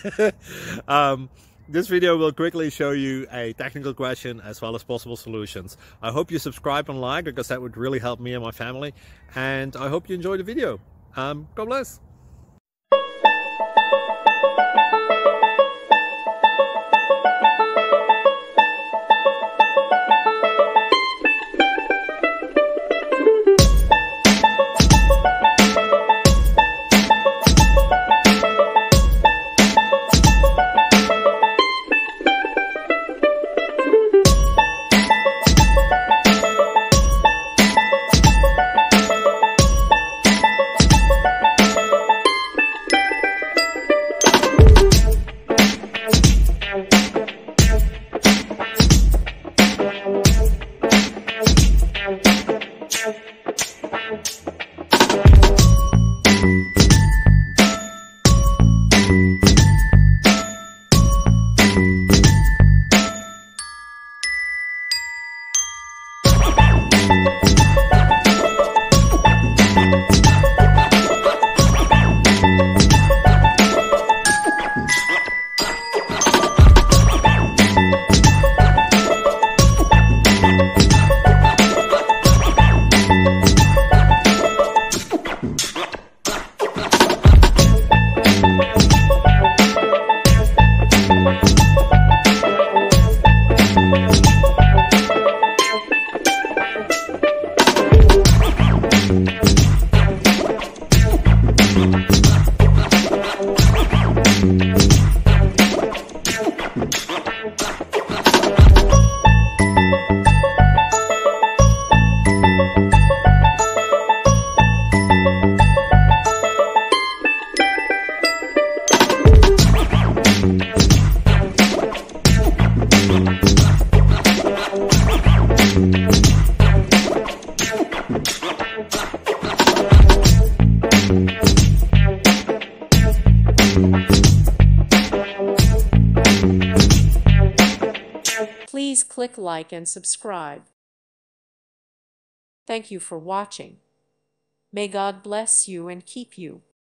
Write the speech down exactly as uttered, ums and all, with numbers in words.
um, this video will quickly show you a technical question as well as possible solutions. I hope you subscribe and like, because that would really help me and my family. And I hope you enjoy the video. Um, God bless. Please click like and subscribe. Thank you for watching. May God bless you and keep you.